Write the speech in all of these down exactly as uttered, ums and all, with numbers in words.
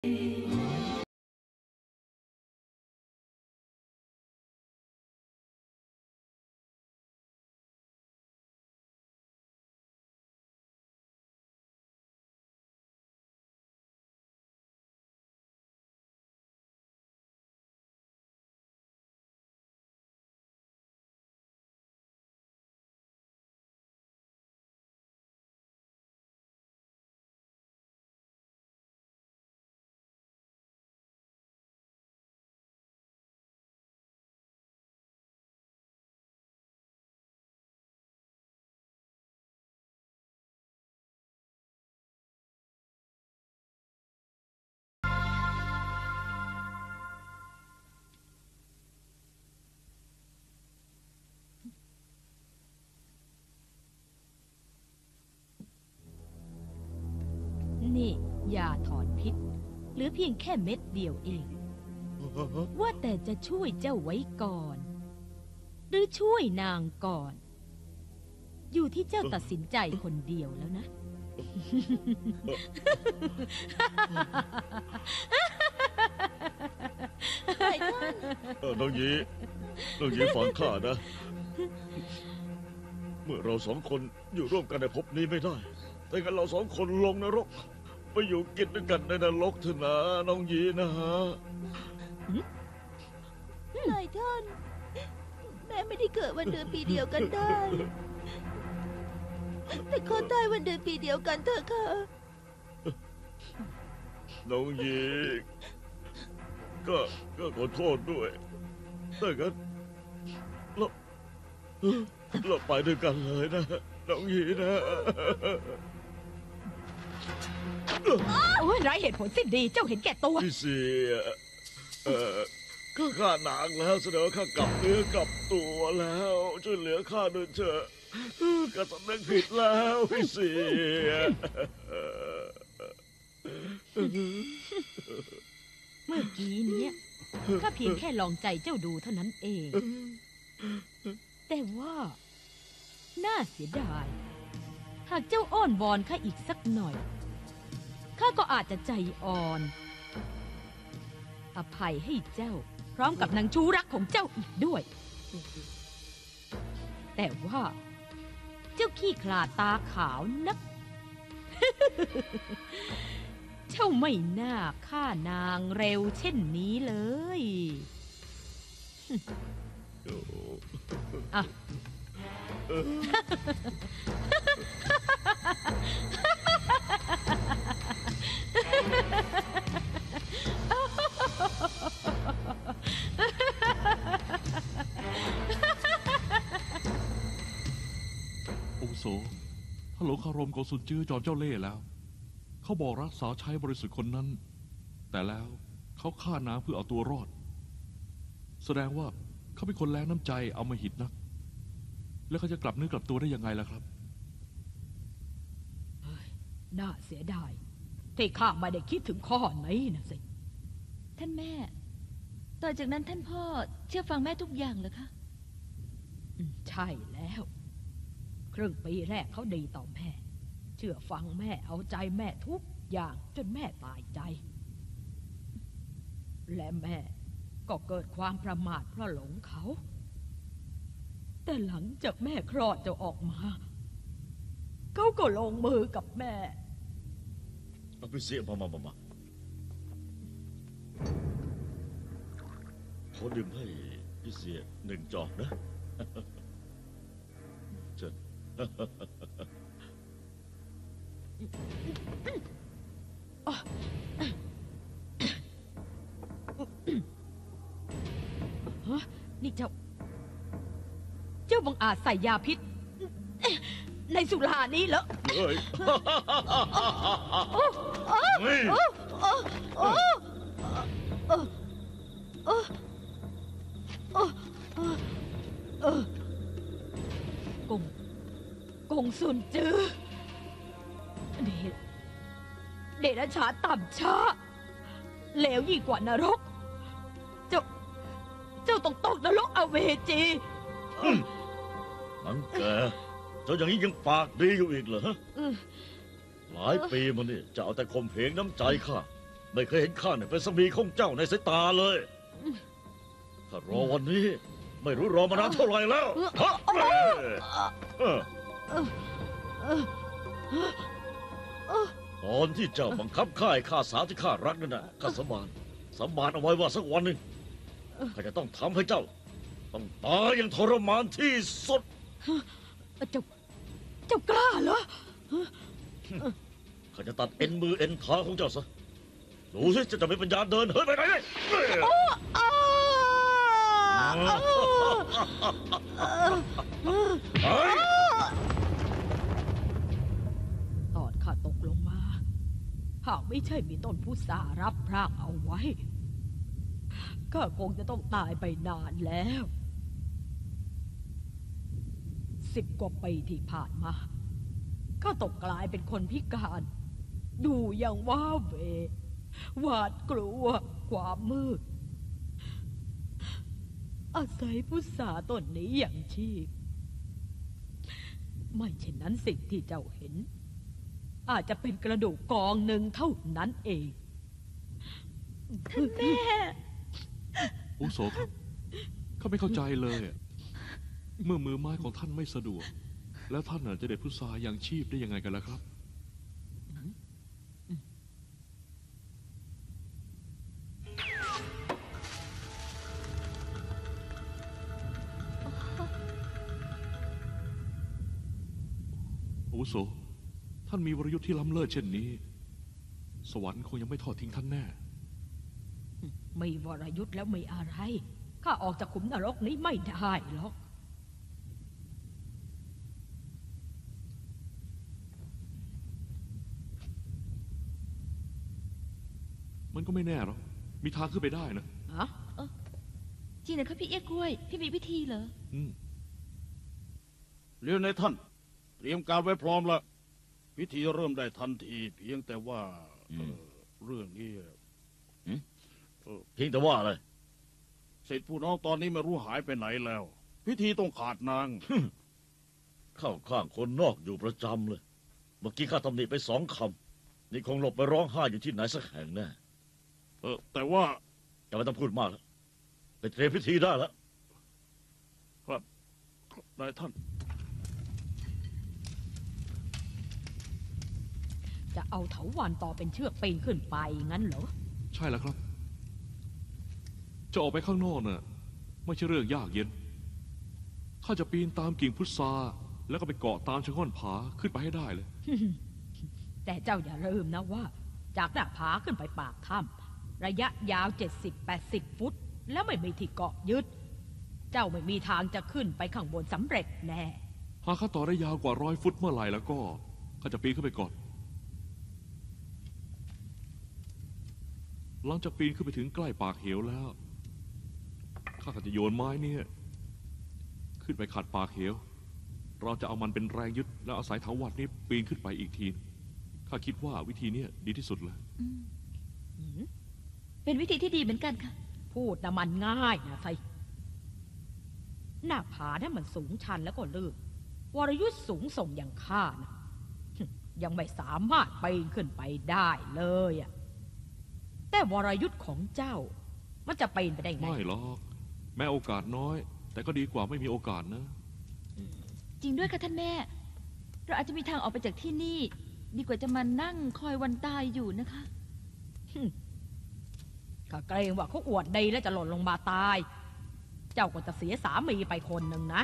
นี่ยาถอนพิษหรือเพียงแค่เม็ดเดียวเองว่าแต่จะช่วยเจ้าไว้ก่อนหรือช่วยนางก่อนอยู่ที่เจ้าตัดสินใจคนเดียวแล้วนะน้องยีน้องยีฟังข้านะเมื่อเราสองคนอยู่ร่วมกันในภพนี้ไม่ได้แต่งั้นเราสองคนลงนรกไปอยู่กินด้วยกันในนรกเถอะนะน้องยีนะฮะนายท่านแม่ไม่ได้เกิดวันเดือนปีเดียวกันได้แต่ขอตายวันเดือนปีเดียวกันเถอะค่ะน้องยีก็ก็ขอโทษด้วยแต่งั้นเราเราไปด้วยกันเลยนะน้องยีนะโอ้ยไร้เหตุผลสิ้นดีเจ้าเห็นแก่ตัวพี่เสียเอ่อข้าฆ่านางแล้วแสดงว่าข้ากลับเนื้อกลับตัวแล้วช่วยเหลือข้าด้วยเถอะข้าสำนึกผิดแล้วพี่เสียเมื่อกี้เนี้ยข้าเพียงแค่ลองใจเจ้าดูเท่านั้นเองแต่ว่าน่าเสียดายหากเจ้าอ้อนวอนข้าอีกสักหน่อยข้าก็อาจจะใจอ่อนอภัยให้เจ้าพร้อมกับนางชู้รักของเจ้าอีกด้วยแต่ว่าเจ้าขี้ขลาดตาขาวนัก เจ้าไม่น่าฆ่านางเร็วเช่นนี้เลยอ่ะองโสถ้าหลงคารมของสุนจื้อจอมเจ้าเล่ห์แล้วเขาบอกรักษาใช้บริสุทธิ์คนนั้นแต่แล้วเขาฆ่านางเพื่อเอาตัวรอดแสดงว่าเขาเป็นคนแรงน้ำใจเอามาหิดนักแล้วเขาจะกลับเนื้อกลับตัวได้ยังไงล่ะครับน่าเสียดายที่ข้าไม่ได้คิดถึงข้อนี้นะสิท่านแม่ต่อจากนั้นท่านพ่อเชื่อฟังแม่ทุกอย่างเหรอคะใช่แล้วครึ่งปีแรกเขาดีต่อแม่เชื่อฟังแม่เอาใจแม่ทุกอย่างจนแม่ตายใจและแม่ก็เกิดความประมาทเพราะหลงเขาแต่หลังจากแม่คลอดเจ้าออกมาเขาก็ลงมือกับแม่เอาไปเสียมามามามาขอดื่มให้พี่เสียหนึ่งจอกนะเชิญนี่เจ้าเจ้าบังอาจใส่ยาพิษในสุรานี้เหรอเฮ้ยเฮ้ยกงกงสุนจือเดชเดรัจฉานต่ำช้าเลวยิ่งกว่านรกเจ้าเจ้าต้องตกนรกอเวจีนังแกเจ้าอย่างนี้ยังปากดีอยู่อีกเหรอหลายปีมานี่จะเอาแต่ข่มเหงน้ำใจข้าไม่เคยเห็นข้าเนี่ยเป็นสามีของเจ้าในสายตาเลยถ้ารอวันนี้ ไม่รู้รอมานานเท่าไหร่แล้วฮะเอ้ยเออตอนที่เจ้าบังคับข้าให้ฆ่าสาวที่ข้ารักนั่นน่ะข้าสาบานสาบานเอาไว้ว่าสักวันหนึ่งข้าจะต้องทำให้เจ้า ต้องตายอย่างทรมานที่สุดเจ้า เจ้ากล้าเหรอข้าจะตัดเอ็นมือเอ็นเท้าของเจ้าซะดูสิจะจะไม่ปัญญาเดินเฮ้ยไปไหนเลยเฮ้ยตอนข้าตกลงมา หากไม่ใช่มีต้นพุทรารับพรากเอาไว้ข้าคงจะต้องตายไปนานแล้ว สิบกว่าปีที่ผ่านมาข้าตกกลายเป็นคนพิการ ดูอย่างว้าเหวหวาดกลัวความมืด อาศัยพุทราต้นนี้อย่างชีพ ไม่เช่นนั้นสิ่งที่เจ้าเห็น อาจจะเป็นกระดูกกองหนึ่งเท่านั้นเองท่านแม่อาวุโสครับข้าไม่เข้าใจเลยอะเมื่อมือไม้ของท่านไม่สะดวก แล้วท่านน่ะจะเด็ดพุทราอย่างชีพได้ยังไงกันล่ะครับ อาวุโสท่านมีวรยุทธ์ที่ล้ำเลิศเช่นนี้ สวรรค์คงยังไม่ทอดทิ้งท่านแน่ไม่วรยุทธ์แล้วไม่อะไร ข้าออกจากขุมนรกนี้ไม่ได้หรอกมันก็ไม่แน่หรอกมีทางขึ้นไปได้นะฮะจริงนะครับพี่เอี้ยกล้วย พี่มีวิธีเหรออืมเรียนในท่าน เตรียมการไว้พร้อมแล้วพิธีเริ่มได้ทันที เพียงแต่ว่าเอ่อเรื่องนี้เพียงแต่ว่าอะไรเศษผู้น้องตอนนี้ไม่รู้หายไปไหนแล้ว พิธีต้องขาดนางเข้าข้างคนนอกอยู่ประจำเลย เมื่อกี้ข้าตำหนิไปสองคำนี่คงหลบไปร้องไห้อยู่ที่ไหนสักแห่งแน่เออแต่ว่าจะไม่ต้องพูดมากแล้วไปเตรียมพิธีได้แล้วครับนายท่านจะเอาเถาวัลย์ต่อเป็นเชือกปีนขึ้นไปงั้นเหรอใช่แล้วครับ จะออกไปข้างนอกน่ะไม่ใช่เรื่องยากเย็น ถ้าจะปีนตามกิ่งพุทราแล้วก็ไปเกาะตามชะง่อนผาขึ้นไปให้ได้เลยแต่เจ้าอย่าลืมนะว่า จากหน้าผาขึ้นไปปากถ้ำระยะยาว เจ็ดสิบแปดสิบ ฟุต แล้วไม่มีที่เกาะยึด เจ้าไม่มีทางจะขึ้นไปข้างบนสำเร็จแน่หากข้าต่อได้ยาวกว่าร้อยฟุตเมื่อไหร่แล้วก็ข้าจะปีนขึ้นไปก่อน หลังจากปีนขึ้นไปถึงใกล้ปากเหวแล้วข้าก็จะโยนไม้เนี่ยขึ้นไปขัดปากเหว เราจะเอามันเป็นแรงยึดแล้วอาศัยเถาวัลย์นี้ปีนขึ้นไปอีกทีข้าคิดว่าวิธีเนี้ยดีที่สุดเลยอืมเป็นวิธีที่ดีเหมือนกันค่ะพูดนะมันง่ายนะไซหน้าผาเนี่ยมันสูงชันแล้วก็ลื่นวรยุทธ์สูงส่งอย่างข้านะยังไม่สามารถปีนขึ้นไปได้เลยอะแต่วรยุทธ์ของเจ้า มันจะปีนไปได้ไงไม่หรอกแม้โอกาสน้อย แต่ก็ดีกว่าไม่มีโอกาสนะจริงด้วยค่ะท่านแม่ เราอาจจะมีทางออกไปจากที่นี่ ดีกว่าจะมานั่งคอยวันตายอยู่นะคะข้าเกรงว่าเขาอวดดีแล้วจะหล่นลงมาตาย เจ้าก็จะเสียสามีไปคนหนึ่งนะ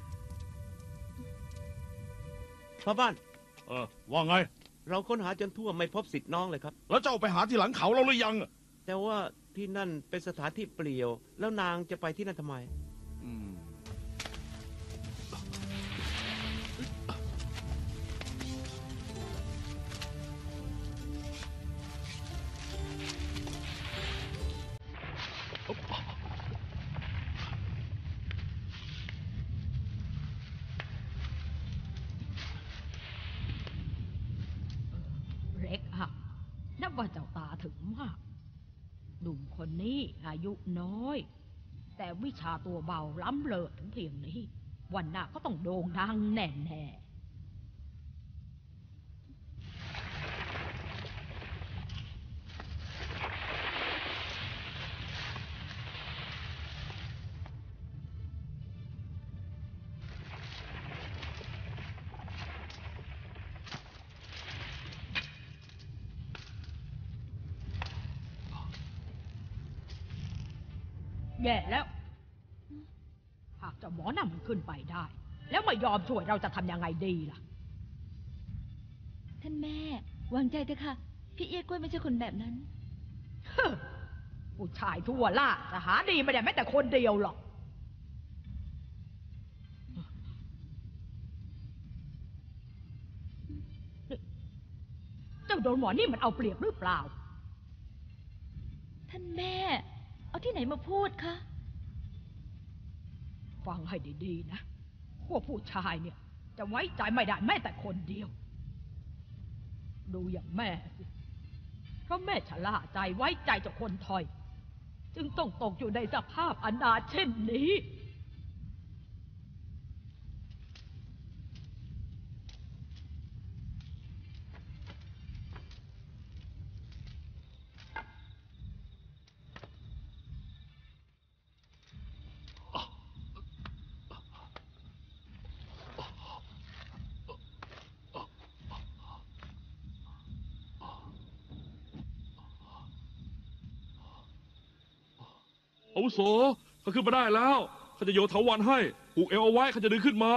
พ่อบ้านเออว่าไงเราค้นหาจนทั่วไม่พบสิทธิ์น้องเลยครับแล้วเจ้าไปหาที่หลังเขาเราหรือยังแต่ว่าที่นั่นเป็นสถานที่เปลี่ยว แล้วนางจะไปที่นั่นทำไมอืมเร็กอะนับว่าเจ้าตาถึงมากหนุ่มคนนี้อายุน้อย แต่วิชาตัวเบาล้ำเลิศถึงเพียงนี้ วันหน้าก็ต้องโด่งดังแน่ๆแย่แล้ว หากเจ้าหมอนั่นมันขึ้นไปได้ แล้วไม่ยอมช่วยเราจะทำยังไงดีล่ะท่านแม่ วางใจเถอะค่ะ พี่เอี้ยกล้วยไม่ใช่คนแบบนั้นเฮ้อผู้ชายทั่วล่าจะหาดีไม่ได้แม้แต่คนเดียวหรอก เจ้าโดนหมอนี่มันเอาเปรียบหรือเปล่าท่านแม่ เอาที่ไหนมาพูดคะฟังให้ดีๆนะ พวกผู้ชายเนี่ย จะไว้ใจไม่ได้แม้แต่คนเดียว ดูอย่างแม่สิเพราะแม่ชะล่าใจไว้ใจเจ้าคนถอย จึงต้องตกอยู่ในสภาพอนาถเช่นนี้อาวุโสข้าขึ้นมาได้แล้วข้าจะโยนเถาวัลย์ให้ผูกเอวเอาไว้ข้าจะดึงขึ้นมา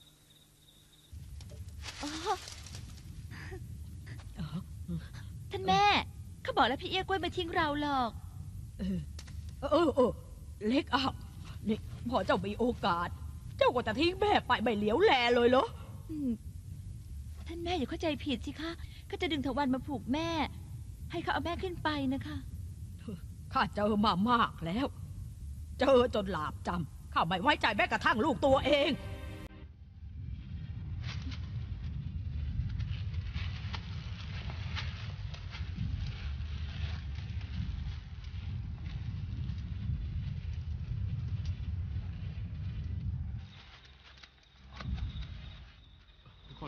ท่านแม่ เขาบอกแล้วพี่เอี้ยกล้วยไม่ทิ้งเราหรอกเออเออเออเล็กอ่ะนี่พอเจ้ามีโอกาส เจ้าก็จะทิ้งแม่ไปไม่เหลียวแลเลยเหรออืมท่านแม่อย่าเข้าใจผิดสิคะก็จะดึงถวันมาผูกแม่ ให้เขาเอาแม่ขึ้นไปนะคะข้าเจอมามากแล้ว เจอจนหลาบจำข้าไม่ไว้ใจแม้กระทั่งลูกตัวเองค่อย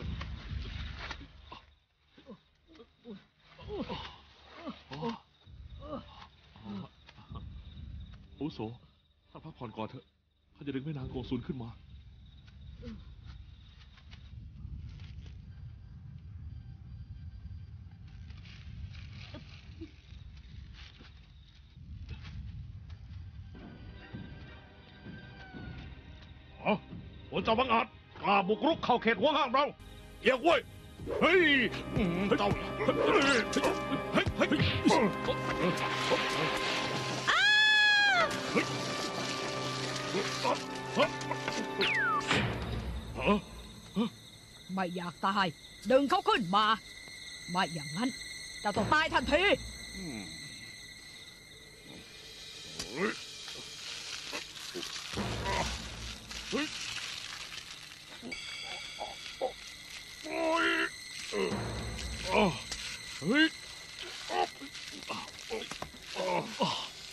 อาวุโสท่านพักผ่อนก่อนเถอะข้าจะดึงแม่นางโกซุนขึ้นมาอ๋อโอ้เจ้าบังอาจกล้าบุกรุกเข้าเขตหัวห้ามเราเอียกเว้ยเฮ้ยอืมเจ้าเฮ้ยเฮ้ยเฮ้ยฮะไม่อยากตาย ดึงเขาขึ้นมา ไม่อย่างนั้นเจะต้องตายทันทีอืมเฮ้ยเฮ้ยโอ้ยเอออ่ะเฮ้ยอ่ะอ่ะอ่ะอ่ะ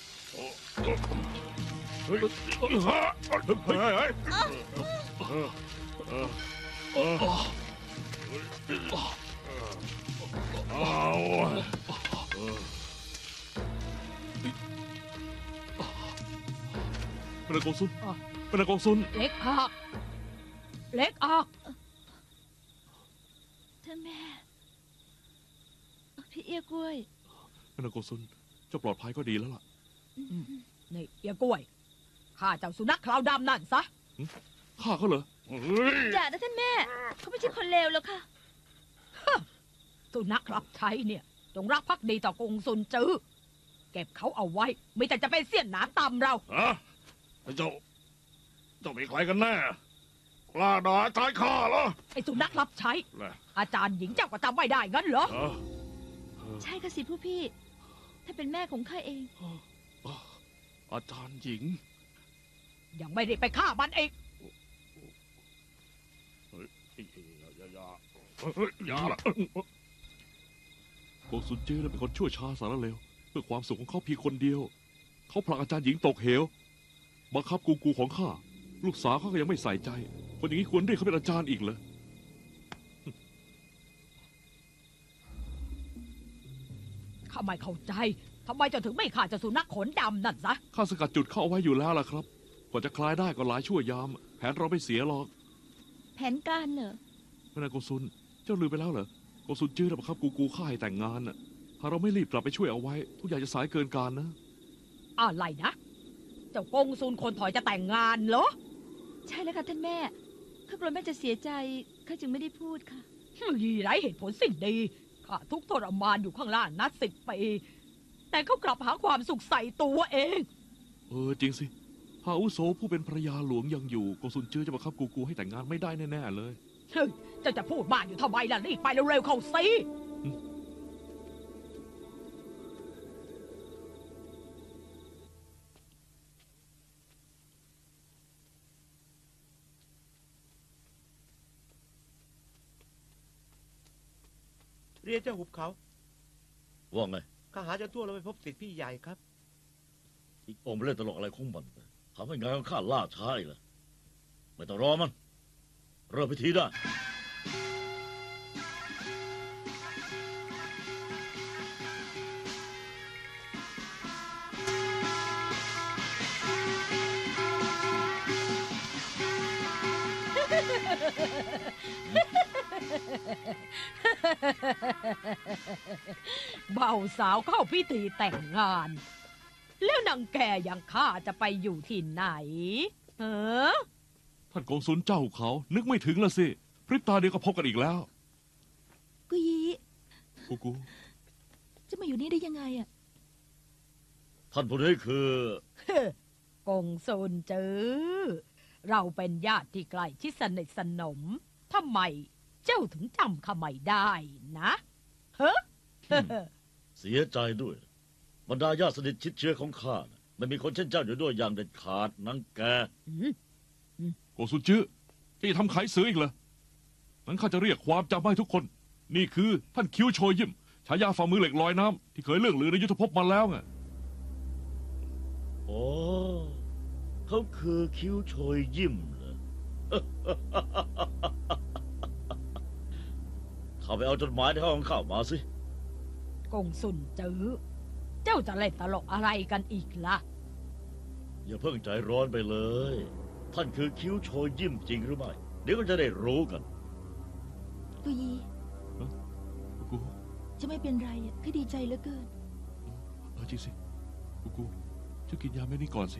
เฮ้ยฮะเฮ้ยเฮ้ยเฮ้ยเออเออเออเอาเออแม่นางโกซุนแม่นางโกซุนเล็กออกเล็กออกท่านแม่ พี่เอี้ยกล้วยแม่นางโกซุนเจ้าปลอดภัยก็ดีแล้วล่ะนี่เอียกล้วยข้าเจ้าสุนัขคราวดำนั่นซะฆ่าเขาเหรอเฮ้ยอย่านะท่านแม่ เขาไม่ใช่คนเลวหรอกค่ะสุนัขรับใช้เนี่ยจงรักภักดีต่อกงซุนจื้อเก็บเขาเอาไว้ไม่แต่จะเป็นเสี้ยนหนามตำเราฮะเจ้า เจ้าเป็นใครกันแน่กล้าด่าอาจารย์ข้าเหรอไอ้สุนัขรับใช้แหละอาจารย์หญิงเจ้าก็จำไม่ได้งั้นเหรอฮะใช่ค่ะสิผู้พี่ ถ้าเป็นแม่ของข้าเองอาจารย์หญิงยังไม่ได้ไปฆ่ามันอีกเฮ้ยอย่าอย่าเฮ้ยอย่าละโกซุนเจ้น่ะเป็นคนชั่วช้าสารเลวเพื่อความสุขของเขาเพียงคนเดียว เขาผลักอาจารย์หญิงตกเหวบังคับกูกูของข้าลูกสาวเขาก็ยังไม่ใส่ใจ คนอย่างนี้ควรเรียกเขาเป็นอาจารย์อีกเหรอข้าไม่เข้าใจทำไมเจ้าถึงไม่ฆ่าเจ้าสุนัขขนดำนั่นซะข้าสกัดจุดเข้าเอาไว้อยู่แล้วล่ะครับกว่าจะคลายได้ก็หลายชั่วยาม แผนเราไม่เสียหรอกแผนการเหรอแม่นางโกซุนเจ้าลืมไปแล้วเหรอโกซุนจื้อน่ะบังคับกูกูฆ่าให้แต่งงานน่ะถ้าเราไม่รีบกลับไปช่วยเอาไว้ ทุกอย่างจะสายเกินการนะอะไรนะเจ้ากงซุนคนถอยจะแต่งงานเหรอใช่แล้วค่ะท่านแม่ข้ากลัวแม่จะเสียใจข้าจึงไม่ได้พูดค่ะยีไร้เหตุผลสิ้นดีข้าทุกข์ทรมานอยู่ข้างล่างนัดสิบปีแต่เขากลับหาความสุขใส่ตัวเองเออจริงสิถ้าอาวุโสผู้เป็นภรรยาหลวงยังอยู่โกซุนจื้อจะบังคับกูกูให้แต่งงานไม่ได้แน่ๆเลยเฮ้ยเจ้าจะพูดมากอยู่ทำไมล่ะรีบไปเร็วๆเข้าสิเรียนเจ้าหุบเขาว่าไงข้าหาจนทั่วเราไปพบสิทธิพี่ใหญ่ครับอีกองค์ไปเล่นตลกอะไรของมันทำให้งานของข้าล่าช้าอีกแล้วไม่ต้องรอมัน เริ่มพิธีได้เบาสาวเข้าพิธีแต่งงาน แล้วนางแกอย่างข้าจะไปอยู่ที่ไหนเออท่านโกซุนเจ้าเขานึกไม่ถึงละสิพริบตาเดียวก็พบกันอีกแล้วกุยีกูกูจะมาอยู่นี่ได้ยังไงอะท่านผู้นี้คือกงซุนจื้อเราเป็นญาติที่ใกล้ชิดสนิทสนมทำไมเจ้าถึงจำข้าไม่ได้นะเฮ้อเสียใจด้วย บรรดาญาติสนิทชิดเชื้อของข้าน่ะไม่มีคนเช่นเจ้าอยู่ด้วยอย่างเด็ดขาดนังแกโกซุนจื้อจะทำขายเสืออีกเหรอนั้นข้าจะเรียกความจำให้ทุกคน นี่คือท่านคิ้วโชยยิ้มฉายาฝ่ามือเหล็กลอยน้ำที่เคยเรื่องลือในยุทธภพมาแล้วไงโอ้เขาคือคิ้วโชยยิ้มเหรอ เข้าไปเอาจดหมายในห้องข้ามาสิกงซุนจื้อเจ้าจะเล่นตลกอะไรกันอีกล่ะอย่าเพิ่งใจร้อนไปเลย ท่านคือคิ้วโชยยิ้มจริงหรือไม่ เดี๋ยวก็จะได้รู้กันกุยีกูกูจะไม่เป็นไรอะข้าดีใจเหลือเกินเออจริงสิกูกูช่วยกินยาเม็ดนี้ก่อนสิ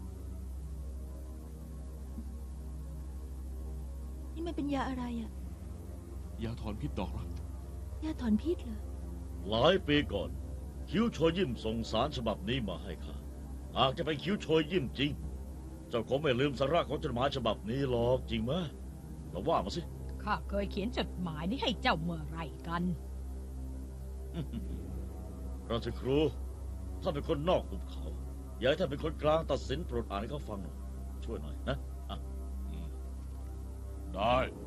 นี่มันเป็นยาอะไรอะยาถอนพิษดอกรักยาถอนพิษเหรอหลายปีก่อน คิ้วโชยยิ้มส่งสารฉบับนี้มาให้ข้าหากจะเป็นคิ้วโชยยิ้มจริง เจ้าคงไม่ลืมสาระของจดหมายฉบับนี้หรอกจริงไหมเราว่ามาสิข้าเคยเขียนจดหมายนี้ให้เจ้าเมื่อไหรกันราชครูท่านเป็นคนนอกหุบเขา อยากให้ท่านเป็นคนกลางตัดสินโปรดอ่านให้เขาฟังหน่อยช่วยหน่อยนะอ่ะได้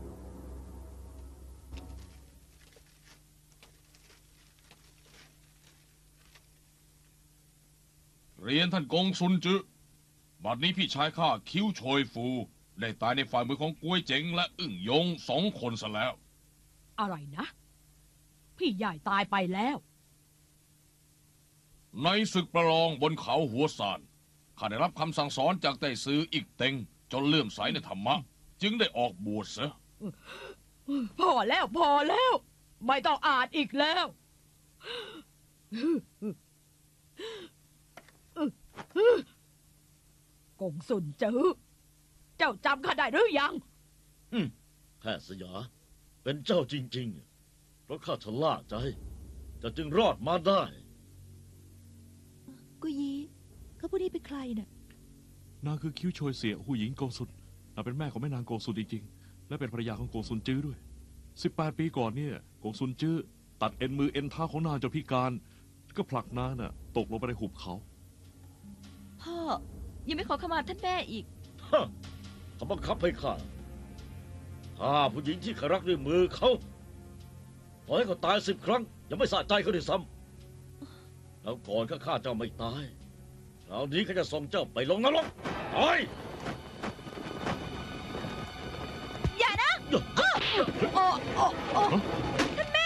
เรียนท่านกงซุนจือบัดนี้พี่ชายข้าคิ้วโชยฟู ได้ตายในฝ่ายมือของกวยเจ๋งและอึ่งยงสองคนซะแล้วอะไรนะ พี่ใหญ่ตายไปแล้วในศึกประลองบนเขาหัวซานข้าได้รับคำสั่งสอนจากไต้ซืออีกเต็งจนเลื่อมใสในธรรมะ จึงได้ออกบวชเสียพอแล้วพอแล้ว ไม่ต้องอ่านอีกแล้ว กงสุนจื้อเจ้าจำข้าได้หรือยังอืมแพทย์สยา เป็นเจ้าจริงๆ เพราะข้าชะล่าใจเจะจึงรอดมาได้กุยีเขาผู้นี้เป็นใครน่ะนางคือคิ้วโชยเสียหูหญิงโกซุนนางเป็นแม่ของแม่นางโกซุนจริงๆและเป็นภรรยาของโกซุนจื้อด้วยสิบแปดปีก่อนเนี่ยโกซุนจื้อตัดเอ็นมือเอ็นเท้าของนางจนพิการ ก็ผลักนางน่ะตกลงไปในหุบเขาพ่อ ยังไม่ขอขมาท่านแม่อีกฮะเขาบังคับให้ข้าฆ่าผู้หญิงที่ข้ารักด้วยมือเขาปล่อยให้เขาตายสิบครั้ง ยังไม่สะใจเขาด้วยซ้ำแล้วก่อนข้าฆ่าเจ้าไม่ตายคราวนี้ข้าจะส่งเจ้าไปลงนรกตายอย่านะ โอ้โอ้โอ้ท่านแม่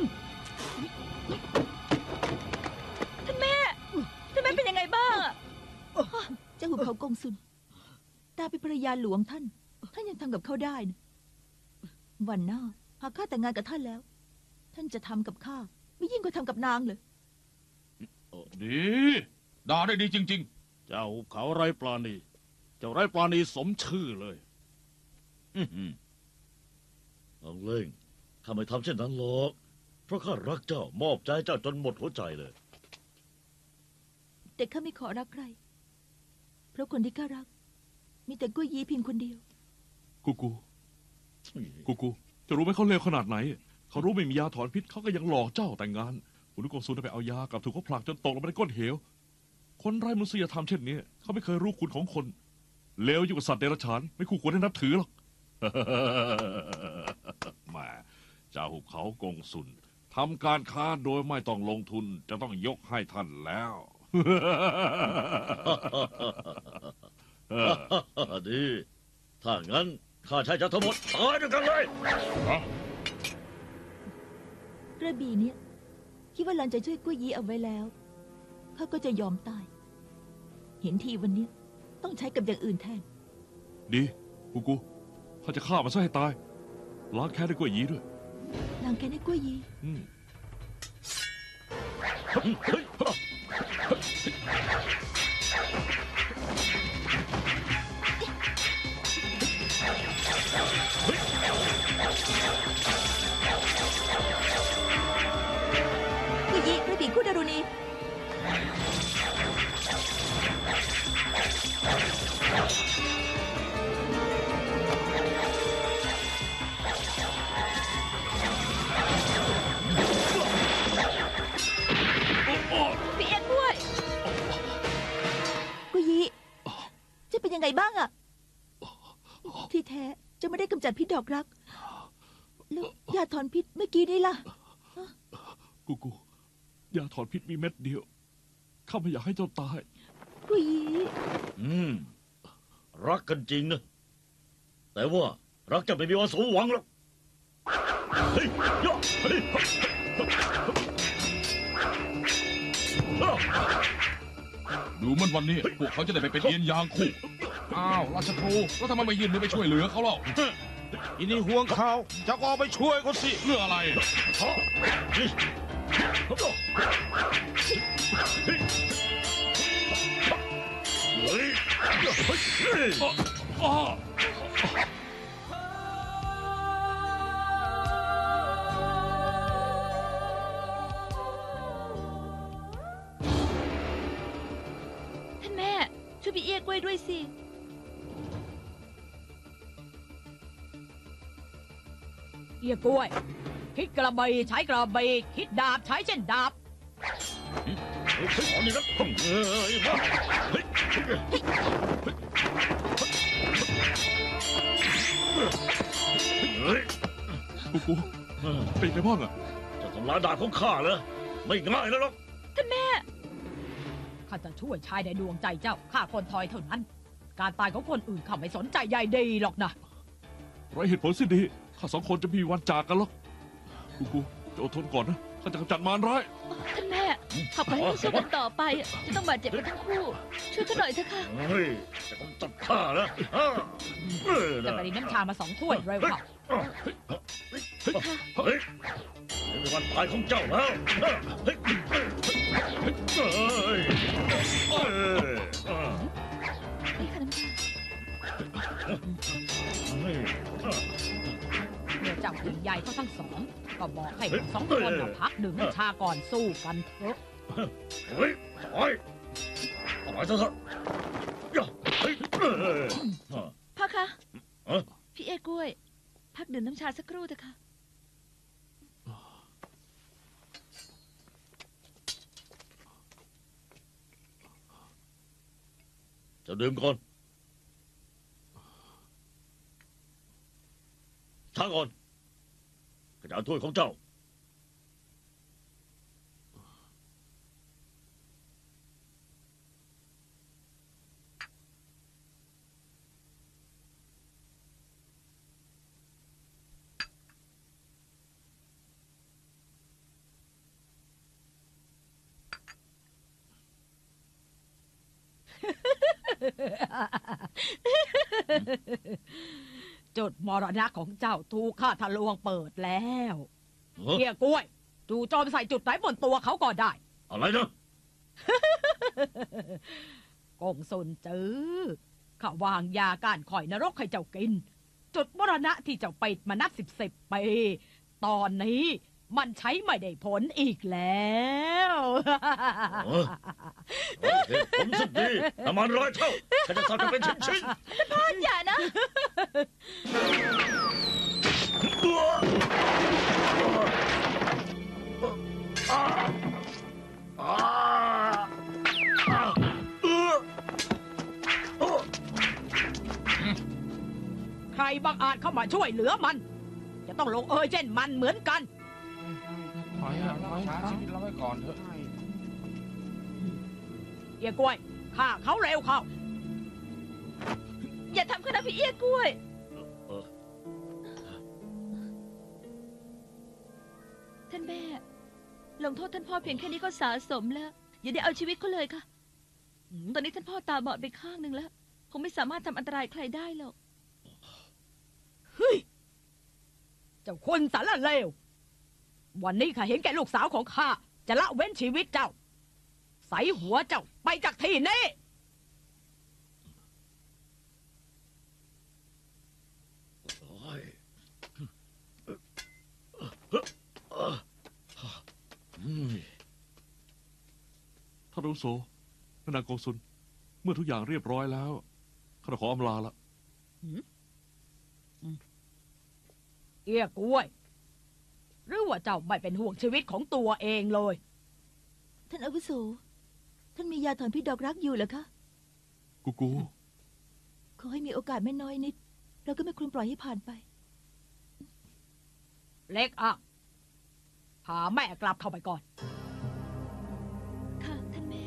ท่านแม่ ท่านแม่เป็นยังไงบ้างอะเจ้าหุบเขากงสุนตาเป็นภรรยาหลวงท่าน ท่านยังทำกับเขาได้นะวันหน้าหากข้าแต่งงานกับท่านแล้ว ท่านจะทำกับข้าไม่ยิ่งกว่าทำกับนางเลยดีด่าได้ดีจริง ๆเจ้าเขาไร้ปราณีเจ้าไร้ปราณีสมชื่อเลยอื้อหือเอาเล่งข้าไม่ทำเช่นนั้นหรอก เพราะข้ารักเจ้ามอบใจเจ้าจนหมดหัวใจเลยแต่ข้าไม่ขอรักใคร เพราะคนที่ข้ารัก มีแต่กุ้ยยีเพียงคนเดียวกูกู กูกู จะรู้ไหมเขาเลวขนาดไหน เขารู้ไม่มียาถอนพิษเขาก็ยังหลอกเจ้าแต่งงานคุณกงสุนไปเอายากลับถูกเขาผลักจนตกลงไปในก้นเหว คนไร้มนุษยธรรมเช่นนี้เขาไม่เคยรู้คุณของคน เลวยิ่งกว่าสัตว์เดรัจฉานไม่คู่ควรให้นับถือหรอก แหม่เจ้าหุบเขากงสุนทำการค้าโดยไม่ต้องลงทุนจะต้องยกให้ท่านแล้วดี ถ้างั้นข้าใช้เจ้าทั้งหมดตายด้วยกันเลยกระบี่เนี่ยคิดว่าหลันจะช่วยกุ้ยยีเอาไว้แล้วข้าก็จะยอมตาย เห็นทีวันนี้ต้องใช้กับอย่างอื่นแทนดีกูกูข้าจะฆ่ามันซะให้ตายล้างแค้นด้วยกล้วยหยีด้วยนางแกให้กุ้ยยีอืมกุ้ยยีกระบี่คู่ดารุณีพี่เอ็กด้วยกุ้ยยีจะเป็นยังไงบ้างอะที่แท้จะไม่ได้กำจัดพิษดอกรัก แล้วยาถอนพิษเมื่อกี้นี่ล่ะกูกูยาถอนพิษมีเม็ดเดียวข้าไม่อยากให้เจ้าตายกุยอืม รักกันจริงนะ แต่ว่ารักจะไม่มีวันสมหวังหรอกเฮ้ยย่อเฮ้ยดูเหมันวันนี้พวกเขาจะได้ไปเป็นเอียนยางคู่ อ้าวราชครูแล้วทำไมไม่ยื่นมือไปช่วยเหลือเขาเล่าอินี่ห่วงข่าวเจ้าก็เอาไปช่วยเขาสิเรื่องอะไรเฮ้ยอ้อท่านแม่ช่วยพี่เอียกล้วยด้วยสิเอียกล้วย คิดกระบี่ใช้กระบี่คิดดาบใช้เช่นดาบขอนี่นะเฮ้ยมาเฮ้ยเฮ้ยกูกูเป็นไงบ้างอะจะทำลายดาบของข้าเหรอไม่ง่ายแล้วหรอกข้าจะช่วยชายในดวงใจเจ้าข้าคนทอยเท่านั้น การตายของคนอื่นข้าไม่สนใจใยดีหรอกนะไรเหตุผลสิดีข้าสองคนจะมีวันจากกันหรอกกูกูจะอดทนก่อนนะข้าจะกำจัดมารร้ายท่านแม่ขับไปให้สู้กันต่อไป จะต้องบาดเจ็บกันทั้งคู่ ช่วยกันหน่อยเถอะค่ะเฮ้ยจะกำจัดข้านะเออจะไปรินน้ำชามาสองถ้วยเร็วเข้าเฮ้ยเป็นวันตายของเจ้าแล้วเฮ้ยเฮ้ยเฮ้ยนี่ค่ะน้ำชาเฮ้ยเมื่อเจ้าถึงใหญ่เขาทั้งสองก็บอกให้ทั้งสองคนน่ะพักดื่มน้ำชาก่อนสู้กันเถอะเฮ้ยถอยถอยเถอะย่าเฮ้ยพ่อคะเอ้อพี่เอียกล้วย พักดื่มน้ำชาสักครู่เถอะค่ะจะดื่มก่อนช้าก่อนกระดาษถ้วยของเจ้าจุดมรณะของเจ้าถูกข้าทะลวงเปิดแล้วเอ้อเอียกล้วยจู่โจมใส่จุดไหนบนตัวเขาก็ได้อะไรนะกงสุนจื้อข้าวางยาก้านข่อยนรกให้เจ้ากิน จุดมรณะที่เจ้าไปมานับสิบสิบปีตอนนี้มันใช้ไม่ได้ผลอีกแล้วเออเฮ้ยเหตุผลสุดดีน้ำมันร้อยเท่าข้าจะสับกันเป็นชิ้นๆพ่ออย่านะใครบังอาจเข้ามาช่วยเหลือมัน จะต้องลงเอยเช่นมันเหมือนกันถอยถอยชีวิตเราไว้ก่อนเถอะเอียกล้วยฆ่าเขาเร็วเข้าอย่าทำขนาดพี่เอี้ยกล้วยเออท่านแม่ ลงโทษท่านพ่อเพียงแค่นี้ก็สาสมแล้ว อย่าได้เอาชีวิตเขาเลยค่ะ ตอนนี้ท่านพ่อตาบอดไปข้างหนึ่งแล้ว คงไม่สามารถทำอันตรายใครได้หรอกเฮ้ย เจ้าคนสารเลว วันนี้ข้าเห็นแก่ลูกสาวของข้าจะละเว้นชีวิตเจ้า ใส่หัวเจ้าไปจากที่นี้โอ้ยอืมท่านอาวุโสแม่นางกงสุลเมื่อทุกอย่างเรียบร้อยแล้วข้าขออำลาละเอียกล้วย หรือว่าเจ้าไม่เป็นห่วงชีวิตของตัวเองเลยท่านอาวุโส ท่านมียาถอนพิษดอกรักอยู่เหรอคะกูกูขอให้มีโอกาสไม่น้อยนิด เราก็ไม่ควรปล่อยให้ผ่านไปเล็กอ่ะพาแม่กลับเข้าไปก่อนค่ะ ท่านแม่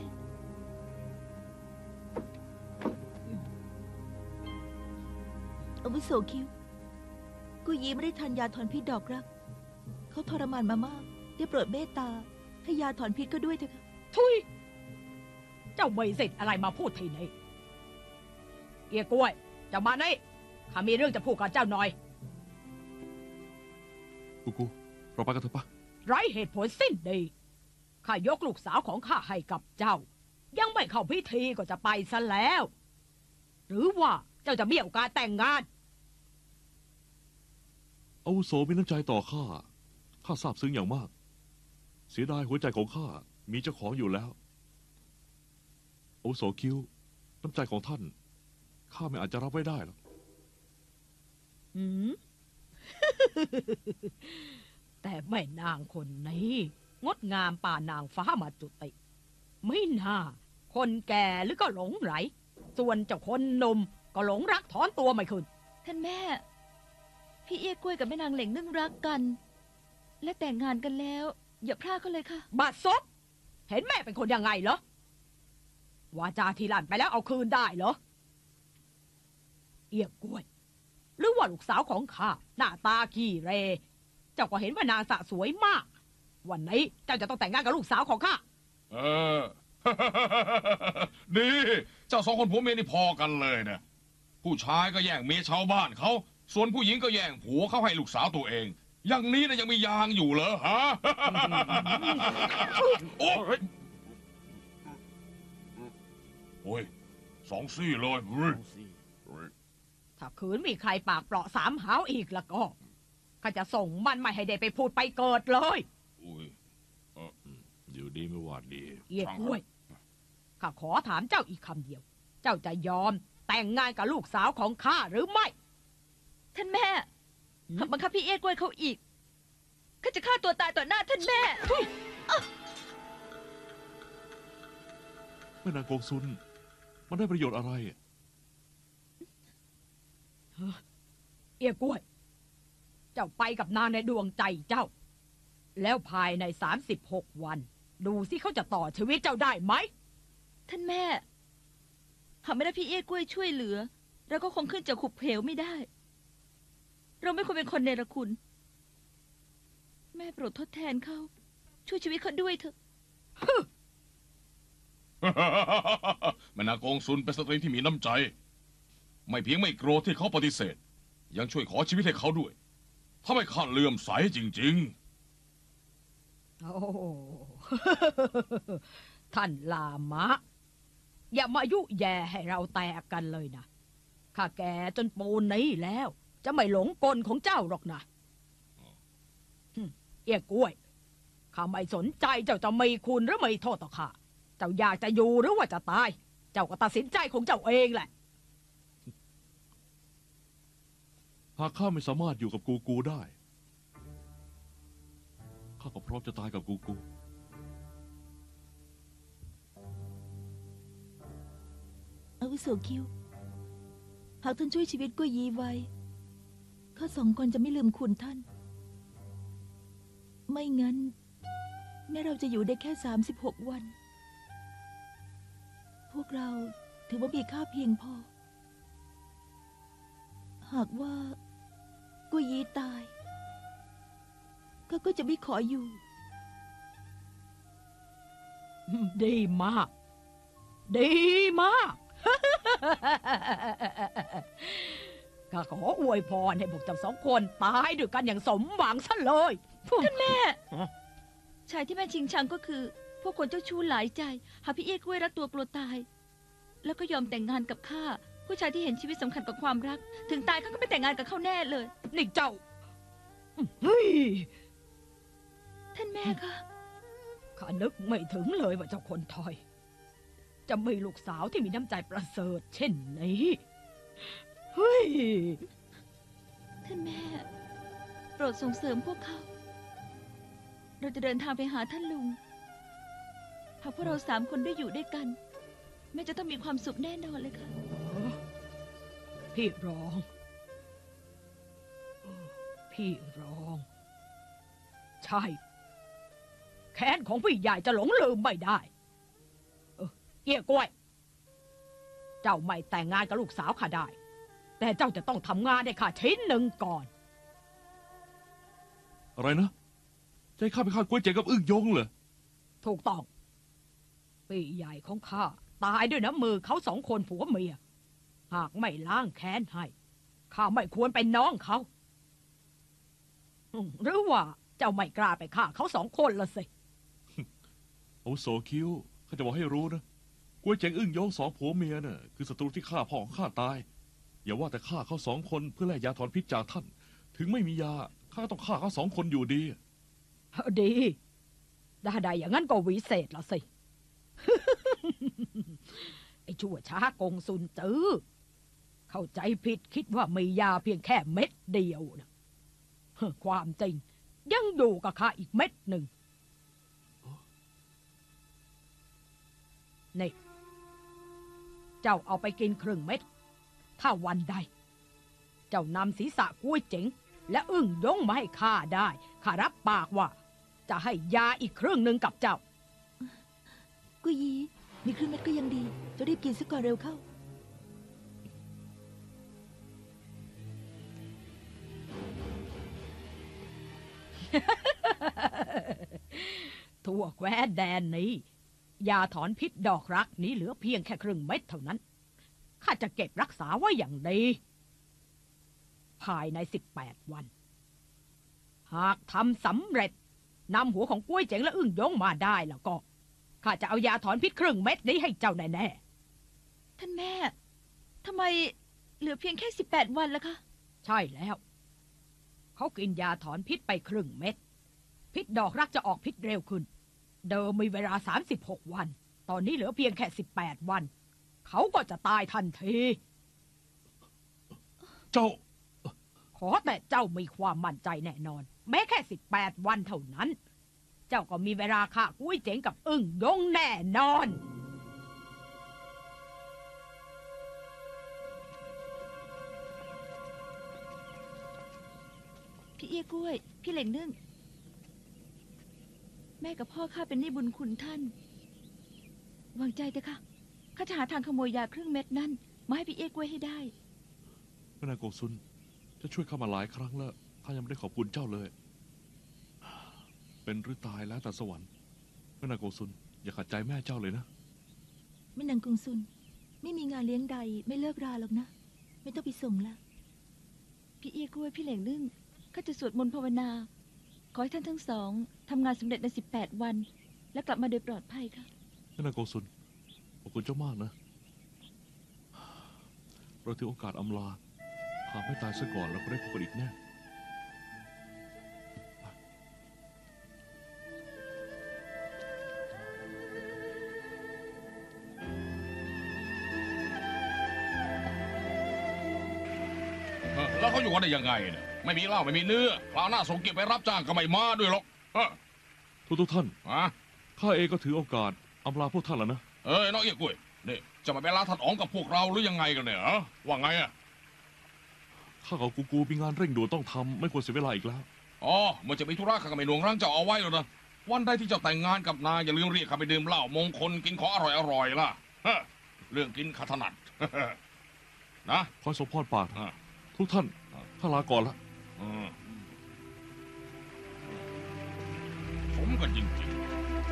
อาวุโสคิว กุยีไม่ได้ทานยาถอนพิษดอกรัก เขาทรมานมามาก ได้โปรดเมตตา ให้ยาถอนพิษก็ด้วยเถอะค่ะทุย เจ้าไม่สิทธิ์อะไรมาพูดทีนี้เอียกล้วยเจ้ามานี่ข้ามีเรื่องจะพูดกับเจ้าหน่อยกูกูเราไปกันเถอะปะไร้เหตุผลสิ้นดีข้ายกลูกสาวของข้าให้กับเจ้า ยังไม่เข้าพิธีก็จะไปซะแล้ว หรือว่าเจ้าจะมีโอกาสแต่งงานอาวุโสมีน้ำใจต่อข้าข้าซาบซึ้งอย่างมาก เสียดายหัวใจของข้ามีเจ้าของอยู่แล้วอาวุโสคิวน้ำใจของท่านข้าไม่อาจจะรับไว้ได้หรอกหืม แต่แม่นางคนนี้ งดงามป่านางฟ้ามาจุติ ไม่น่า คนแก่หรือก็หลงไหล ส่วนเจ้าคนหนุ่มก็หลงรักถอนตัวไม่ขึ้นท่านแม่ พี่เอี้ยกล้วยกับแม่นางเหล่งนึ่งรักกัน และแต่งงานกันแล้ว อย่าพลาดเขาเลยค่ะบาดซบเห็นแม่เป็นคนยังไงเหรอวาจาทีหลันไปแล้วเอาคืนได้เหรอ เอียกกล้วย หรือว่าลูกสาวของข้าหน้าตาขี้เร เจ้าก็เห็นว่านางสะสวยมาก วันนี้เจ้าจะต้องแต่งงานกับลูกสาวของข้าเออ ดีเจ้าสองคนผัวเมียนี่พอกันเลยนะผู้ชายก็แย่งเมียชาวบ้านเขาส่วนผู้หญิงก็แย่งผัวเขาให้ลูกสาวตัวเอง อย่างนี้นะยังมียางอยู่เหรอฮะ โอ้ยโอ้ยสองซี่เลยเฮ้ยถ้าขืนมีใครปากเปราะสามหาวอีกแล้วก็ข้าจะส่งมันไม่ให้ได้ไปพูดไปเกิดเลยโอ้ยอยู่ดีไม่หวาดดีเอียกล้วย ข้าขอถามเจ้าอีกคำเดียว เจ้าจะยอมแต่งงานกับลูกสาวของข้าหรือไม่ท่านแม่ขับบังคับพี่เอี้ยกล้วยเขาอีกข้าจะฆ่าตัวตายต่อหน้าท่านแม่แม่นางกงซุนมันได้ประโยชน์อะไรเอียกล้วย เจ้าไปกับนางในดวงใจเจ้า แล้วภายในสามสิบหกวัน ดูสิเขาจะต่อชีวิตเจ้าได้ไหมท่านแม่หากไม่ได้พี่เอี้ยกล้วยช่วยเหลือเราก็คงขึ้นจากขุบเหวไม่ได้ เราไม่ควรเป็นคนเนรคุณ แม่โปรดทดแทนเขาช่วยชีวิตเขาด้วยเถอะแม่นางกงซุนเป็นสตรีที่มีน้ำใจ ไม่เพียงไม่โกรธที่เขาปฏิเสธ ยังช่วยขอชีวิตให้เขาด้วยถ้าไม่ข้าเลื่อมใสจริงโอ้ ท่านลามะอย่ามายุแย่ให้เราแตกกันเลยนะข้าแก่จนปูนนี้แล้ว จะไม่หลงกลของเจ้าหรอกนะหึเอี้ยกล้วยข้าไม่สนใจเจ้าจะมีคุณหรือไม่โทษต่อข้าเจ้าอยากจะอยู่หรือว่าจะตาย เจ้าก็ตัดสินใจของเจ้าเองแหละหากข้าไม่สามารถอยู่กับกูกูได้ ข้าก็พร้อมจะตายกับกูกูอาวุโสคิว หากท่านช่วยชีวิตกุ้ยยีไว้ข้าสองคนจะไม่ลืมคุณท่าน ไม่งั้นแม้เราจะอยู่ได้แค่สามสิบหกวัน พวกเราถือว่ามีค่าเพียงพอ หากว่ากุ้ยยีตายข้าก็จะไม่ขออยู่ดีมาก ดีมาก ข้าขออวยพรให้พวกเจ้าสองคนตายด้วยกันอย่างสมหวังซะเลยท่านแม่ชายที่แม่ชิงชังก็คือ พวกคนเจ้าชู้หลายใจ หากพี่เอี้ยกล้วยรักตัวกลัวตาย แล้วก็ยอมแต่งงานกับข้าผู้ชายที่เห็นชีวิตสำคัญกว่าความรัก ถึงตายเขาก็ไม่แต่งงานกับเขาแน่เลยนี่เจ้าเฮ้ยท่านแม่คะข้านึกไม่ถึงเลยว่าเจ้าคนถอย จะมีลูกสาวที่มีน้ำใจประเสริฐเช่นนี้เฮ้ยท่านแม่ โปรดส่งเสริมพวกเขา เราจะเดินทางไปหาท่านลุงหากพวกเราสามคนได้อยู่ด้วยกัน แม่จะต้องมีความสุขแน่นอนเลยค่ะพี่รอง พี่รอง ใช่ แค้นของพี่ใหญ่จะหลงลืมไม่ได้ เออเอี้ยกล้วย เจ้าไม่แต่งงานกับลูกสาวข้าได้ แต่เจ้าจะต้องทำงานให้ข้าชิ้นหนึ่งก่อนอะไรนะใจะให้ข้าไปฆ่ากล้วยเจ๋งกับอึ้งยงเหรอถูกต้อง พี่ใหญ่ของข้าตายด้วยน้ำมือเขาสองคนผัวเมีย หากไม่ล้างแค้นให้ ข้าไม่ควรเป็นน้องเขาอืมหรือว่าเจ้าไม่กล้าไปฆ่าเขาสองคนละสิโอ้โสคิวข้าจะบอกให้รู้นะกล้วยเจ๋งอึ้งยงสองผัวเมียน่ะคือศัตรูที่ฆ่าพ่อของข้าตาย อย่าว่าแต่ฆ่าเขาสองคนเพื่อแลกยาถอนพิษจากท่าน ถึงไม่มียาข้าก็ต้องฆ่าเขาสองคนอยู่ดีดีได้ได้อย่างนั้นก็วิเศษละสิ ไอ้ชั่วช้ากงสุนจื้อเข้าใจผิดคิดว่ามียาเพียงแค่เม็ดเดียวนะความจริงยังอยู่กับข้าอีกเม็ดหนึ่งนี่ เจ้าเอาไปกินครึ่งเม็ด ถ้าวันใด เจ้านำศีรษะกุ้ยเจ๋ง และอึ้งยงมาให้ข้าได้ข้ารับปากว่า จะให้ยาอีกครึ่งหนึ่งกับเจ้ากุยยีมีครึ่งเม็ดก็ยังดี จะรีบกินซะก่อนเร็วเข้าทั่วแคว้นแดนนี้ยาถอนพิษดอกรักนี้เหลือเพียงแค่ครึ่งเม็ดเท่านั้นข้าจะเก็บรักษาไว้อย่างดี ภายในสิบแปดวัน หากทำสำเร็จนำหัวของกล้วยเจ๋งและอึ้งยงมาได้แล้วก็ข้าจะเอายาถอนพิษครึ่งเม็ดนี้ให้เจ้าแน่ๆท่านแม่ทำไมเหลือเพียงแค่สิบแปดวันล่ะคะใช่แล้ว เขากินยาถอนพิษไปครึ่งเม็ด พิษดอกรักจะออกพิษเร็วขึ้น เดิมมีเวลาสามสิบหกวัน ตอนนี้เหลือเพียงแค่สิบแปดวัน เขาก็จะตายทันทีเจ้าขอแต่เจ้ามีความมั่นใจแน่นอน แม้แค่สิบแปดวันเท่านั้น เจ้าก็มีเวลาฆ่ากุ้ยเจ๋งกับอึ้งยงแน่นอนพี่เอี้ยกล้วย พี่เหล่งนึ่ง แม่กับพ่อข้าเป็นหนี้บุญคุณท่าน วางใจเถอะค่ะข้าจะหาทางขโมยยาครึ่งเม็ดนั่นมาให้พี่เอี้ยกล้วยให้ได้แม่นางโกซุนจะช่วยข้ามาหลายครั้งแล้วข้ายังไม่ได้ขอบคุณเจ้าเลย เป็นหรือตายแล้วแต่สวรรค์แม่นางโกซุนอย่าขัดใจแม่เจ้าเลยนะแม่นางกงซุน ไม่มีงานเลี้ยงใดไม่เลิกราหรอกนะ ไม่ต้องไปส่งละพี่เอี้ยกล้วยพี่เหล่งนึ่งข้าจะสวดมนต์ภาวนา ขอให้ท่านทั้งสองทำงานสำเร็จในสิบแปดวัน และกลับมาโดยปลอดภัยค่ะแม่นางโกซุนขอบคุณเจ้ามากนะเราถือโอกาสอำลาหากไม่ตายซะก่อนเราก็ได้พบกันอีกแน่เออแล้วเขาอยู่กันได้ยังไงเนี่ยไม่มีเหล้าไม่มีเนื้อคราวหน้าส่งเก็บไปรับจ้างก็ไม่มาด้วยหรอกเออทุกทุกๆท่านฮะข้าเองก็ถือโอกาสอำลาพวกท่านแล้วนะเอ้ยน้องเอี้ยกุ้ยนี่จะมาไปลาท่านอ๋องกับพวกเราหรือยังไงกันเนี่ยฮะว่าไงอ่ะข้ากับกูกูมีงานเร่งด่วนต้องทำไม่ควรเสียเวลาอีกแล้วอ๋อเมื่อจะมีธุระข้าก็ไม่หน่วงรั้งเจ้าเอาไว้แล้วนะวันใดที่เจ้าแต่งงานกับนายอย่าลืมเรียกข้าไปดื่มเหล้ามงคลกินของอร่อยๆล่ะฮะเรื่องกินข้าถนัด นะขอสมพรปากอ่ะทุกท่านข้าลาก่อนละอืมสมกันจริงๆ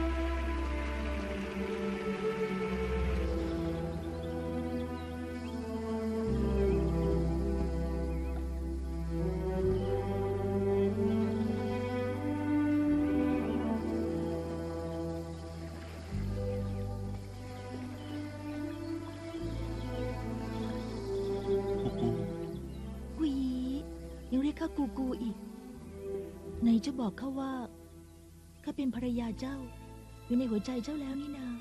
กูกูกุยยังเรียกข้ากูกูอีกไหนจะบอกข้าว่าข้าเป็นภรรยาเจ้า อยู่ในหัวใจเจ้าแล้วนี่นา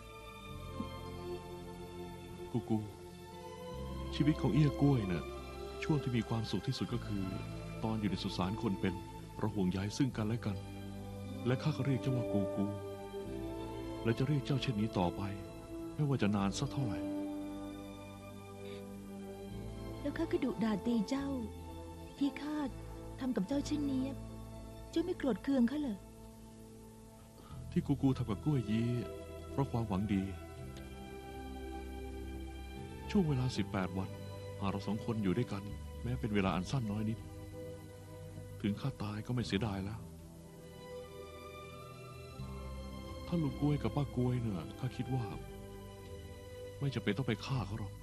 กูกูชีวิตของเอี้ยกล้วยน่ะช่วงที่มีความสุขที่สุดก็คือ ตอนอยู่ในสุสานคนเป็นเราห่วงใยซึ่งกันและกัน และข้าก็เรียกเจ้าว่ากูกูและจะเรียกเจ้าเช่นนี้ต่อไป ไม่ว่าจะนานสักเท่าไหร่แล้วข้าก็ดุด่าตีเจ้า ที่ข้าทำกับเจ้าเช่นนี้ เจ้าไม่โกรธเคืองข้าเหรอที่กูกูทำกับกล้วยยี้เพราะความหวังดี ช่วงเวลาสิบแปดวันหากเราสองคนอยู่ด้วยกัน แม้เป็นเวลาอันสั้นน้อยนิด ถึงข้าตายก็ไม่เสียดายแล้ว ถ้าลุงกล้วยกับป้ากล้วยเนี่ยข้าคิดว่า ไม่จำเป็นต้องไปฆ่าเขาหรอก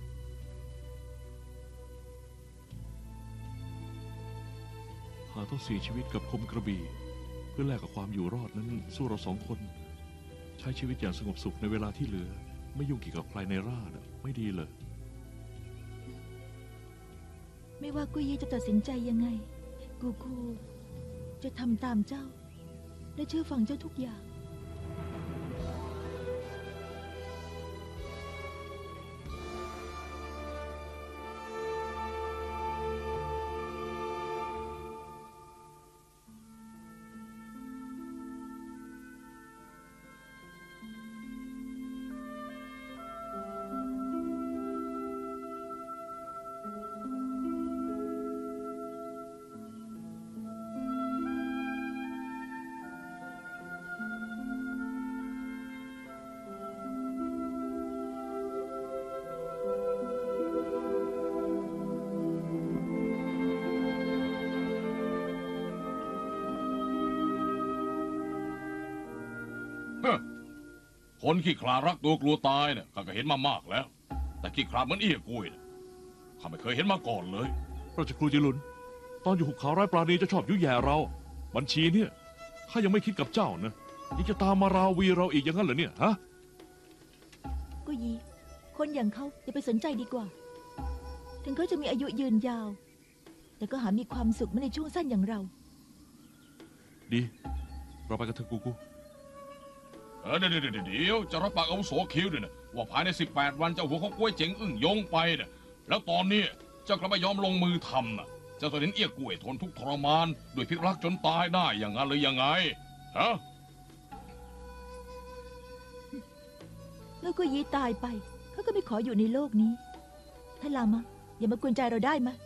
หากต้องเสียชีวิตกับคมกระบี่ เพื่อแลกกับความอยู่รอดนั้นสู้เราสองคน ใช้ชีวิตอย่างสงบสุขในเวลาที่เหลือ ไม่ยุ่งเกี่ยวกับใครในราชไม่ดีเลยไม่ว่ากุยจะตัดสินใจยังไง กูกูจะทำตามเจ้า และเชื่อฟังเจ้าทุกอย่างคนขี้ขลาดรักตัวกลัวตายเนี่ยข้าก็เห็นมามากแล้ว แต่ขี้ขลาดเหมือนเอี้ยกุ้ยเนี่ยข้าไม่เคยเห็นมาก่อนเลยราชครูจิลุน ตอนอยู่หุบเขาไร้ปราณีจะชอบยุแย่เรา บัญชีเนี่ยข้ายังไม่คิดกับเจ้านะยังจะตามมาราวีเราอีกอย่างนั้นเหรอเนี่ยฮะกุยคนอย่างเขาอย่าไปสนใจดีกว่า ถึงเขาจะมีอายุยืนยาว แต่ก็หามีความสุขไม่ในช่วงสั้นอย่างเราดี เราไปกันเถอะกูกูเออเดี๋ยวเดี๋ยวเดี๋ยวจะรับปากอาวุโสคิวด้วยนะว่าภายในสิบแปดวันเจ้าหัวเขากล้วยเจ๋งอึ้งยงไปเนี่ยแล้วตอนนี้เจ้ากลับไม่ยอมลงมือทำน่ะเจ้าตัวเห็นเอี้ยกล้วยทนทุกข์ทรมานด้วยพิษรักจนตายได้อย่างนั้นหรือยังไงฮะแล้วกุยตายไปเขาก็ไม่ขออยู่ในโลกนี้ท่านลามะอย่ามากวนใจเราได้ไหม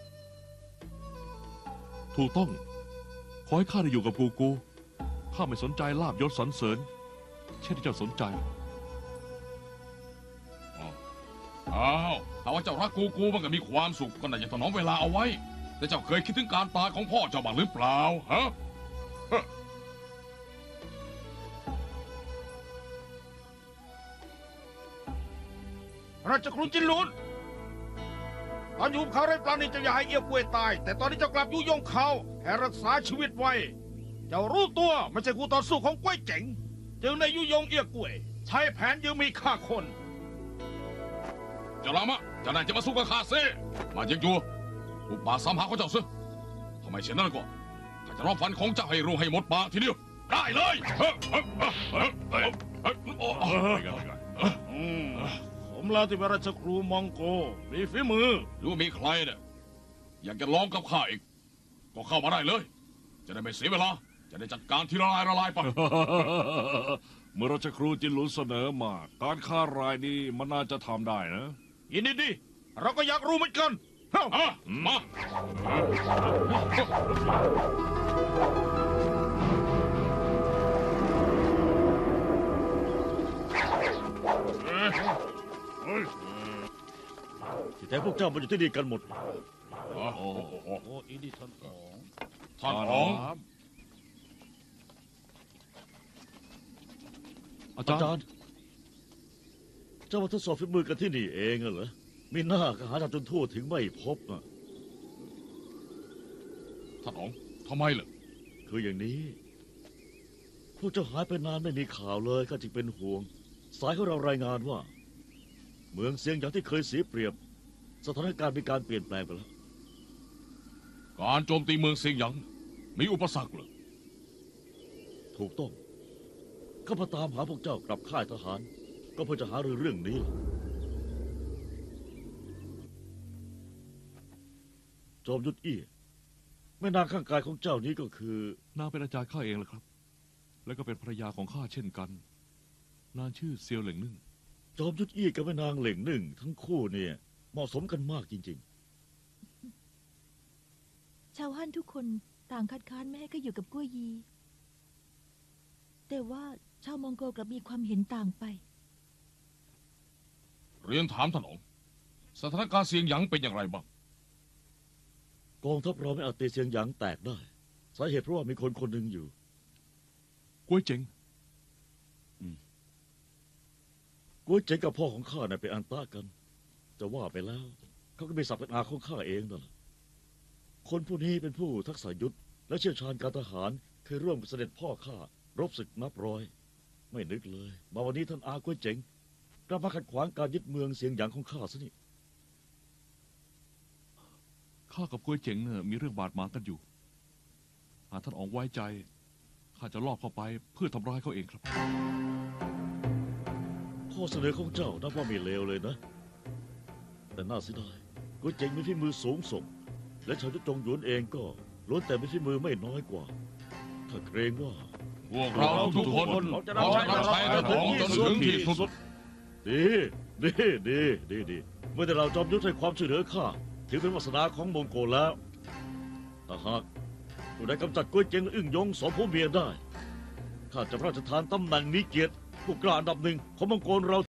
ถูกต้อง ขอให้ข้าได้อยู่กับกูกูข้าไม่สนใจลาบยศสรรเสริญ เช่นที่เจ้าสนใจอ้าวถ้าว่าเจ้ารักกูกูมันก็มีความสุขก็น่าจะถนอมเวลาเอาไว้ แต่เจ้าเคยคิดถึงการตายของพ่อเจ้าบ้างหรือเปล่าฮะราชครูจินลุนตอนอยู่เขาไร้ปราณีเจ้าอย่าให้เอี้ยกล้วยตาย แต่ตอนนี้เจ้ากลับยุยงเขาให้รักษาชีวิตไว้ เจ้ารู้ตัวไม่ใช่คู่ต่อสู้ของกล้วยเจ๋งจึงได้ยุยงเอี้ยกล้วย ใช้แผนยืมมีฆ่าคนเจ้าลามะเจ้านายจะมาสู้กับข้าซิมาเจียงจูอุปาสามหาของเจ้าซึทำไมเช่นนั้นก็ข้าจะรอบฟันของเจ้าให้รู้ให้หมดปากทีเดียวได้เลยเฮ้ยเฮ้ยเฮ้ยเฮ้ยเฮ้ยโอ้โหอืมผมลาที่เป็นราชครูมองโกมีฝีมือหรือว่ามีใครเนี่ยอยากจะลองกับข้าอีก ก็เข้ามาได้เลย จะได้ไม่เสียเวลา จะได้จัดการทีละลายละลายไปเมื่อราชครูจินหลุนเสนอมา การฆ่ารายนี้มันน่าจะทำได้นะยินดีดีเราก็อยากรู้เหมือนกันเฮ้าอ่ะมาที่แท้พวกเจ้ามาอยู่ที่นี่กันหมดโอ้โหโอ้อีนี่ท่านสองท่านอ๋องอาอาจารย์จารย์ เจ้ามาทดสอบฝีมือกันที่นี่เองเหรอมีหน้าก็หาทางจนทั่วถึงไม่พบอ่ะท่านอ๋องทำไมล่ะคืออย่างนี้ พวกเจ้าหายไปนานไม่มีข่าวเลยก็จึงเป็นห่วง สายของเรารายงานว่า เมืองเสียงอย่างที่เคยเสียเปรียบ สถานการณ์มีการเปลี่ยนแปลงไปแล้วการโจมตีเมืองเซียงหยางมีอุปสรรคเหรอถูกต้องข้าพเจ้าตามหาพวกเจ้ากลับค่ายทหาร ก็เพื่อจะหารือเรื่องนี้ล่ะจอมยุทธอี้แม่นางข้างกายของเจ้านี้ก็คือนางเป็นอาจารย์ข้าเองแหละครับ แล้วก็เป็นภรรยาของข้าเช่นกัน นางชื่อเซียวเหล่งนึ่งจอมยุทธอี้กับแม่นางเหล่งหนึ่งทั้งคู่เนี่ยเหมาะสมกันมากจริงชาวฮั่นทุกคนต่างคัดค้านไม่ให้ก็อยู่กับกั้วยี แต่ว่าชาวมองโกกลับมีความเห็นต่างไปเรียนถามท่านอ๋อง สถานการณ์เซียงหยางเป็นอย่างไรบ้างๆ กองทัพเราไม่อาจตีเสียงหยางแตกได้ สาเหตุเพราะว่ามีคนคนหนึ่งอยู่กล้วยเจ๋งกุ้ยเจ๋งกับพ่อของข้าน่ะเป็นอันตะกัน จะว่าไปแล้ว เขาก็มีศักดิ์เป็นอาของข้าเองนั่นแหละคนผู้นี้เป็นผู้ทักษะยุทธและเชี่ยวชาญการทหารเคยร่วมกับเสด็จพ่อข้ารบศึกนับร้อย ไม่นึกเลย มาวันนี้ท่านอากุ้ยเจ๋งกลับมาขัดขวางการยึดเมืองเสียงหยางของข้าซะนี่ข้ากับกล้วยเจ๋งเนี่ยมีเรื่องบาดหมางกันอยู่ หากท่านอ๋องไว้ใจ ข้าจะลอบเข้าไปเพื่อทำร้ายเขาเองครับข้อเสนอของเจ้านับว่าไม่เลวเลยนะ แต่น่าเสียดายกุ้ยเจ๋งมีฝีมือสูงส่ง และชาวยุทธจงหยวนเองก็ล้วนแต่มีฝีมือไม่น้อยกว่า ถ้าเกรงว่าพวกเราทุกคนเราจะรับใช้ท่านอ๋องจนถึงที่สุดดีดีดีดีดีเมื่อแต่เราจอมยุทธให้ความช่วยเหลือข้าถือเป็นวาสนาของมองโกลแล้วแต่หากผู้ใดกำจัดกุ้ยเจงและอึ้งยงสองผัวเมียได้ข้าจะพระราชทานตำแหน่งนี้เกียรติผู้กล้าอันดับหนึ่งของมองโกลเรา